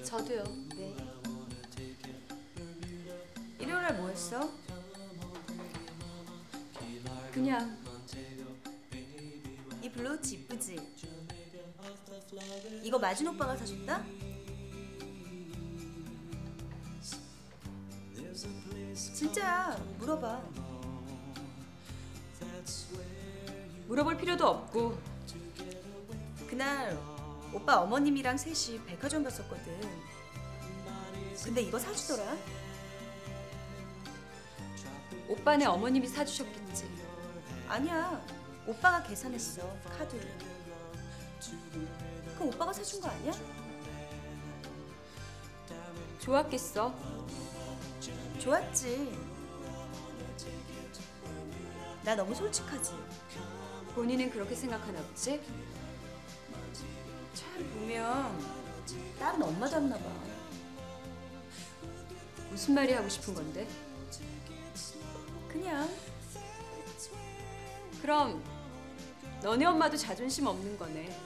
저도요. 네. 일요일날 뭐 했어? 그냥. 이 블로우치 이쁘지? 이거 마진 오빠가 사줬다? 진짜야. 물어봐. 물어볼 필요도 없고. 그날 오빠 어머님이랑 셋이 백화점 갔었거든. 근데 이거 사주더라. 오빠네 어머님이 사주셨겠지. 아니야. 오빠가 계산했어. 카드로. 그럼 오빠가 사준 거 아니야? 좋았겠어. 좋았지. 나 너무 솔직하지? 본인은 그렇게 생각하나 보지? 참 보면 딸은 엄마 닮나 봐. 무슨 말이 하고 싶은 건데? 그냥. 그럼 너네 엄마도 자존심 없는 거네.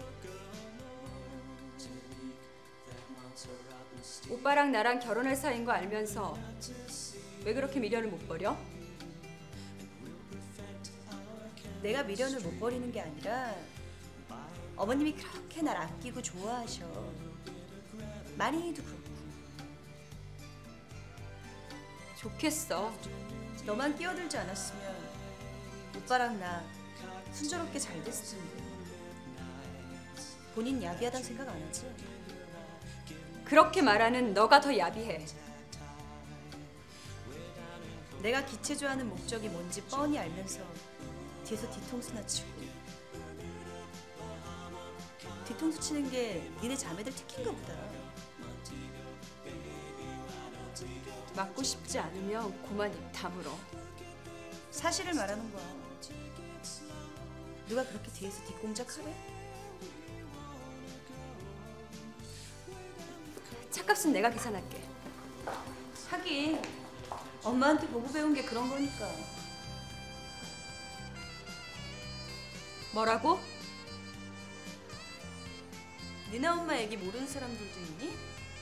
오빠랑 나랑 결혼할 사이인 거 알면서 왜 그렇게 미련을 못 버려? 내가 미련을 못 버리는 게 아니라 어머님이 그렇게 날 아끼고 좋아하셔. 많이도 그렇고. 좋겠어. 너만 끼어들지 않았으면 오빠랑 나 순조롭게 잘 됐을 텐데. 본인 야비하단 생각 안 하지? 그렇게 말하는 너가 더 야비해. 내가 기체조하는 목적이 뭔지 뻔히 알면서 뒤에서 뒤통수나 치고. 뒤통수 치는 게 니네 자매들 특기인가 보다. 맞고 싶지 않으면 그만 입 다물어. 사실을 말하는 거야. 누가 그렇게 뒤에서 뒷공작하래? 차값은 내가 계산할게. 하긴 엄마한테 보고 배운 게 그런 거니까. 뭐라고? 니네 엄마 얘기 모르는 사람들도 있니?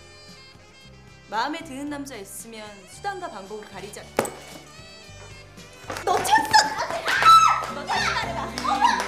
마음에 드는 남자 있으면 수단과 방법을 가리지 않... 너 쳤어! 너 다시 말해봐!